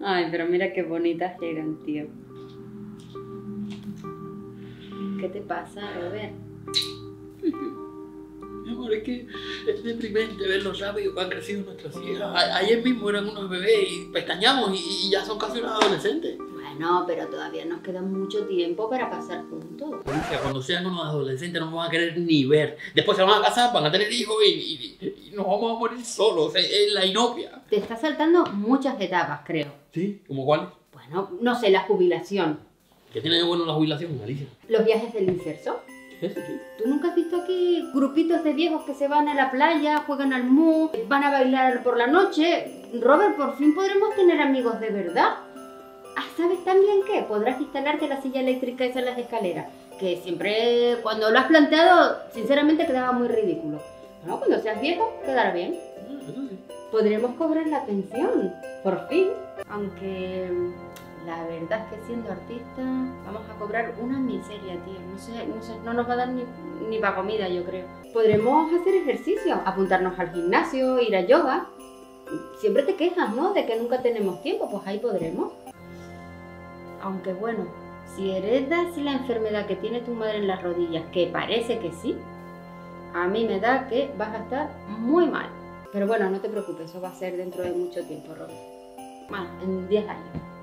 Ay, pero mira qué bonitas eran, tío. ¿Qué te pasa, Robert? Mi amor, es que es deprimente ver lo rápido que han crecido nuestras hijas. Ayer mismo eran unos bebés y pestañamos y ya son casi unos adolescentes. Bueno, pero todavía nos queda mucho tiempo para pasar juntos. Hija, cuando sean unos adolescentes no nos van a querer ni ver. Después se van a casar, van a tener hijos y nos vamos a morir solos. Es la inopia. Te estás saltando muchas etapas, creo. ¿Sí? ¿Cómo cuáles? Bueno, no sé, la jubilación, ¿Qué tiene de bueno la jubilación, Alicia? los viajes del inserso. ¿Qué es eso, tío? ¿Tú nunca has visto aquí grupitos de viejos que se van a la playa, juegan al mu, van a bailar por la noche? Robert, por fin podremos tener amigos de verdad. Ah, ¿sabes también qué? Podrás instalarte la silla eléctrica esa en las escaleras, que siempre, cuando lo has planteado, sinceramente quedaba muy ridículo. Bueno, cuando seas viejo, quedará bien. Eso sí. Podremos cobrar la pensión, por fin. Aunque la verdad es que siendo artista vamos a cobrar una miseria, tío. No sé, no nos va a dar ni para comida, yo creo. Podremos hacer ejercicio, apuntarnos al gimnasio, ir a yoga. Siempre te quejas, ¿no? De que nunca tenemos tiempo, pues ahí podremos. Aunque bueno, si heredas la enfermedad que tiene tu madre en las rodillas, que parece que sí, a mí me da que vas a estar muy mal. Pero bueno, no te preocupes, eso va a ser dentro de mucho tiempo, Robert. Bueno, en 10 años.